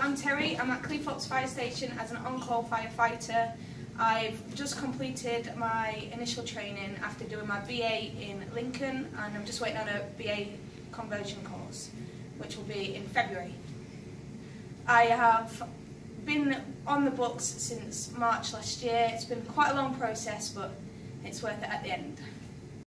I'm Terry. I'm at Cleethorpes Fire Station as an on-call firefighter. I've just completed my initial training after doing my BA in Lincoln, and I'm just waiting on a BA conversion course, which will be in February. I have been on the books since March last year. It's been quite a long process, but it's worth it at the end.